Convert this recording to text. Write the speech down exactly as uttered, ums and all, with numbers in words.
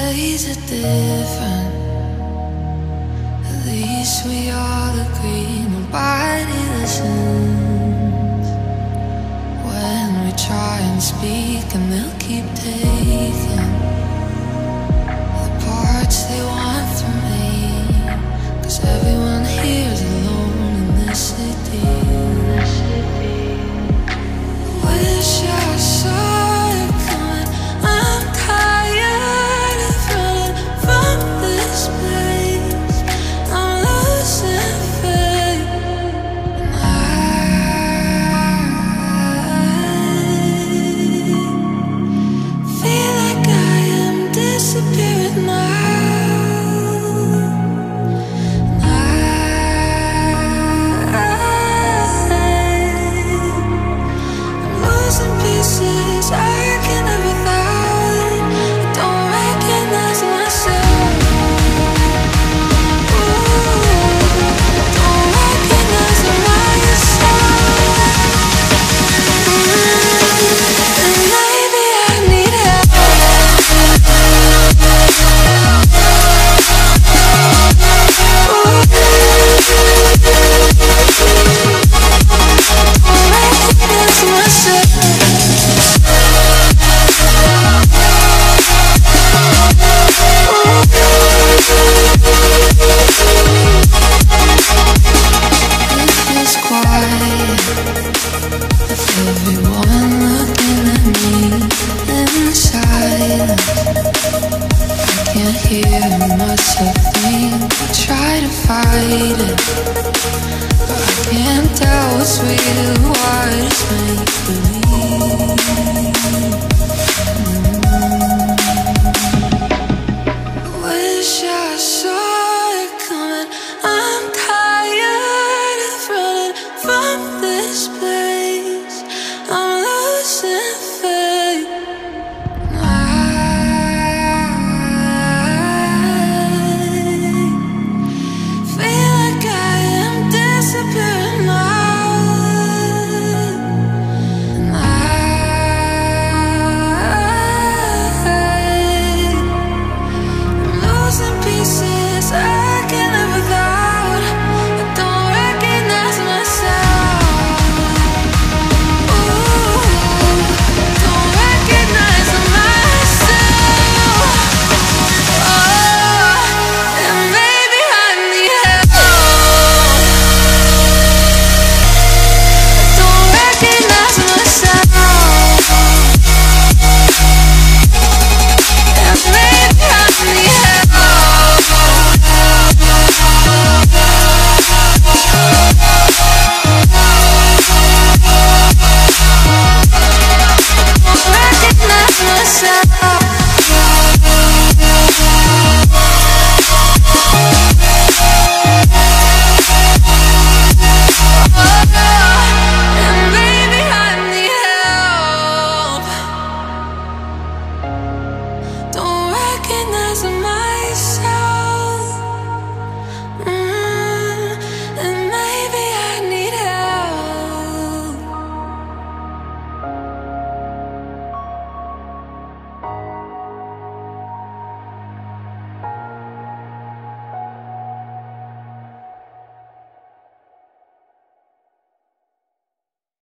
days are different. At least we all agree nobody listens. When we try and speak and they'll keep taking the parts they want from me, 'cause everyone here is alone in this city. Wish I saw it coming. I'm tired of running from this place. I'm losing faith, and I feel like I am disappearing now. Losing pieces, I can never thought. I don't recognize myself. Ooh, don't recognize myself. Mm, and maybe I need help. Ooh, don't recognize myself. Everyone looking at me in silence. I can't hear much of things. I try to fight it, but I can't tell what's real and what is make believe. Mm. I wish I